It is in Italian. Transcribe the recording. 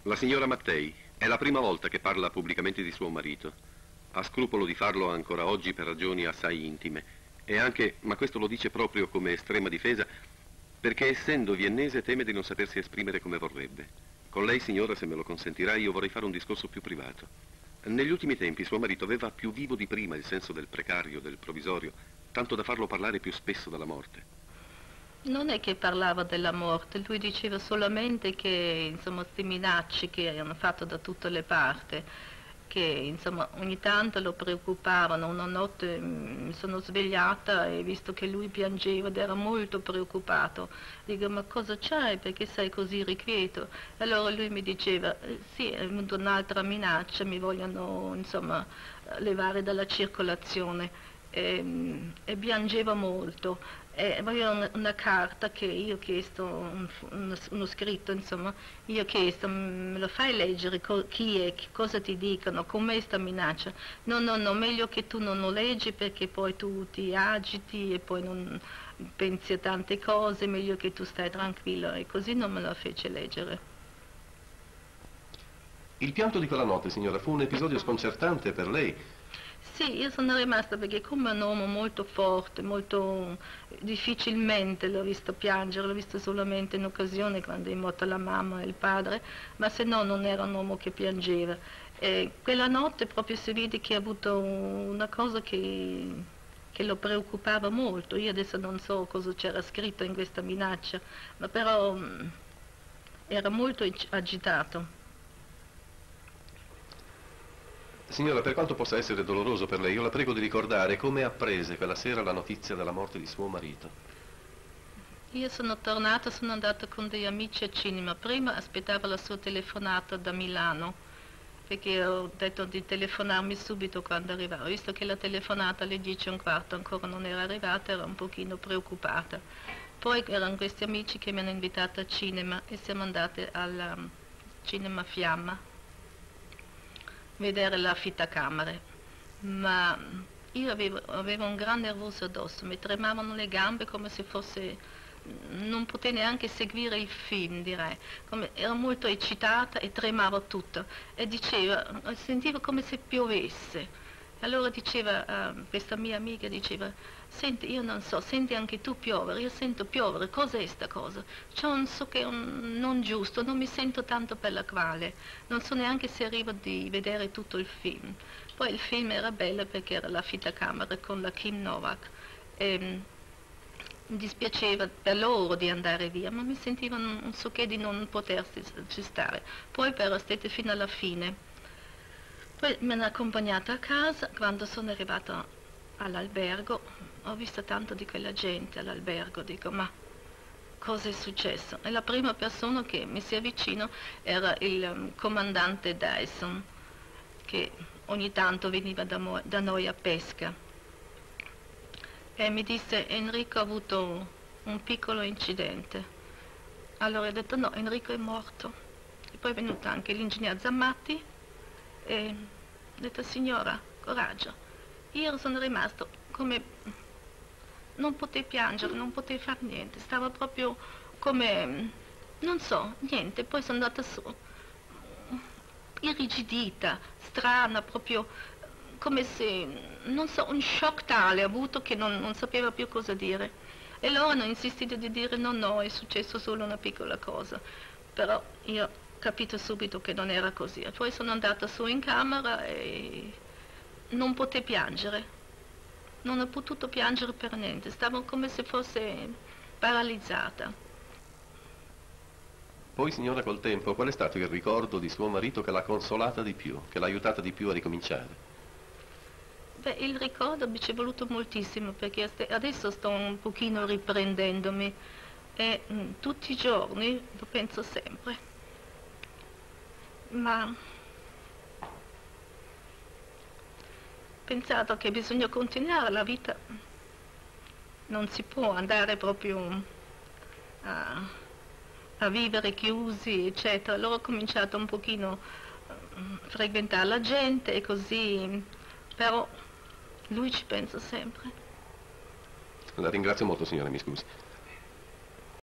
La signora Mattei è la prima volta che parla pubblicamente di suo marito. Ha scrupolo di farlo ancora oggi per ragioni assai intime. E anche, ma questo lo dice proprio come estrema difesa, perché essendo viennese teme di non sapersi esprimere come vorrebbe. Con lei, signora, se me lo consentirà, io vorrei fare un discorso più privato. Negli ultimi tempi suo marito aveva più vivo di prima il senso del precario, del provvisorio, tanto da farlo parlare più spesso della morte. Non è che parlava della morte, lui diceva solamente che, insomma, queste minacce che hanno fatto da tutte le parti, che, insomma, ogni tanto lo preoccupavano. Una notte mi sono svegliata e visto che lui piangeva ed era molto preoccupato, dico, ma cosa c'hai? Perché sei così irrequieto? E allora lui mi diceva, sì, è venuta un'altra minaccia, mi vogliono, insomma, levare dalla circolazione. E piangeva molto. Aveva una carta che io ho chiesto, uno scritto, insomma, io ho chiesto, me lo fai leggere chi è, che cosa ti dicono, com'è sta minaccia? No, no, no, meglio che tu non lo leggi perché poi tu ti agiti e poi non pensi a tante cose, meglio che tu stai tranquillo, e così non me lo fece leggere. Il pianto di quella notte, signora, fu un episodio sconcertante per lei. Sì, io sono rimasta perché come un uomo molto forte, molto difficilmente l'ho visto piangere, l'ho visto solamente in occasione quando è morta la mamma e il padre, ma se no non era un uomo che piangeva. E quella notte proprio si vede che ha avuto una cosa che lo preoccupava molto. Io adesso non so cosa c'era scritto in questa minaccia, ma però era molto agitato. Signora, per quanto possa essere doloroso per lei, io la prego di ricordare come apprese quella sera la notizia della morte di suo marito. Io sono tornata, sono andata con degli amici al cinema. Prima aspettavo la sua telefonata da Milano, perché ho detto di telefonarmi subito quando arrivava. Visto che la telefonata alle 10:15 ancora non era arrivata, ero un pochino preoccupata. Poi erano questi amici che mi hanno invitata al cinema e siamo andate al cinema Fiamma vedere l'affittacamere, ma io avevo un gran nervoso addosso, mi tremavano le gambe come se fosse, non potevo neanche seguire il film, direi, ero molto eccitata e tremavo tutto e sentivo come se piovesse. Allora diceva, questa mia amica diceva, senti, io non so, senti anche tu piovere, io sento piovere, cos'è sta cosa? C'è un so che è non giusto, non mi sento tanto per la quale, non so neanche se arrivo di vedere tutto il film. Poi il film era bello perché era l'affittacamere con la Kim Novak. E, mi dispiaceva per loro di andare via, ma mi sentivo un so che di non potersi stare. Poi però stette fino alla fine. Poi mi hanno accompagnata a casa, quando sono arrivata all'albergo ho visto tanto di quella gente all'albergo, dico ma cosa è successo? E la prima persona che mi si avvicinò era il comandante Dyson, che ogni tanto veniva da noi a pesca. E mi disse Enrico ha avuto un piccolo incidente. Allora ho detto no, Enrico è morto. E poi è venuto anche l'ingegner Zammatti e ho detto signora, coraggio. Io sono rimasto come, non potevo piangere, non potevo fare niente, stavo proprio come, non so, niente. Poi sono andata su, irrigidita, strana, proprio come se, non so, un shock tale ho avuto che non sapevo più cosa dire. E loro hanno insistito di dire no, no, è successo solo una piccola cosa. Però io ho capito subito che non era così. E poi sono andata su in camera e non potevo piangere. Non ho potuto piangere per niente, stavo come se fosse paralizzata. Poi, signora, col tempo, qual è stato il ricordo di suo marito che l'ha consolata di più, che l'ha aiutata di più a ricominciare? Beh, il ricordo mi ci è voluto moltissimo perché adesso sto un pochino riprendendomi e tutti i giorni lo penso sempre. Ma ho pensato che bisogna continuare la vita, non si può andare proprio a vivere chiusi, eccetera. Allora ho cominciato un pochino a frequentare la gente e così, però lui ci pensa sempre. La ringrazio molto, signora, mi scusi.